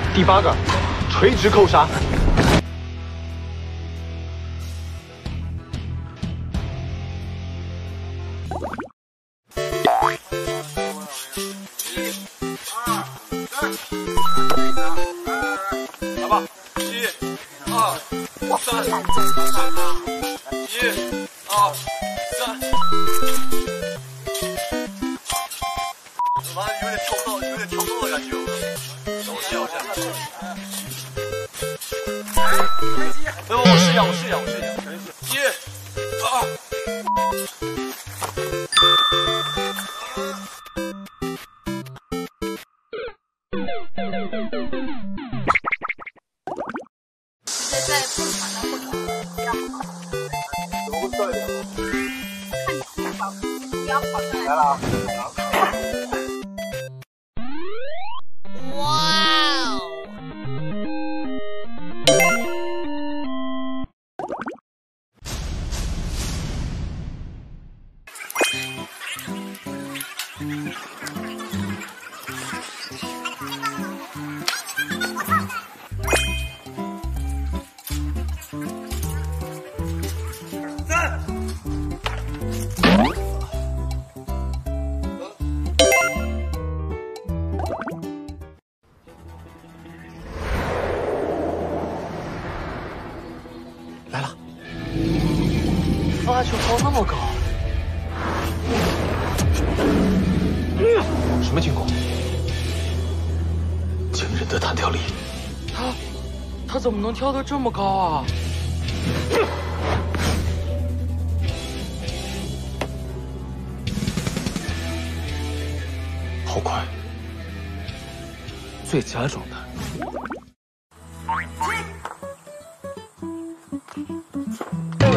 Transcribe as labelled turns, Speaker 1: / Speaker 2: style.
Speaker 1: 第8个，垂直扣杀。
Speaker 2: 来吧，1、2、3，1、2、3。怎么有点跳不到，有点跳不到的感觉？等我试一下。等我试一下，我试一下。1、2。
Speaker 3: 在不传的或者不要跑。
Speaker 2: 怎么会帅点？
Speaker 3: 看你跑，不要跑上来。
Speaker 2: 来了啊！
Speaker 3: 哇哦！
Speaker 1: 来了，发球抛那么高，什么情况？惊人的弹跳力。他怎么能跳得这么高啊？好快，最佳状态。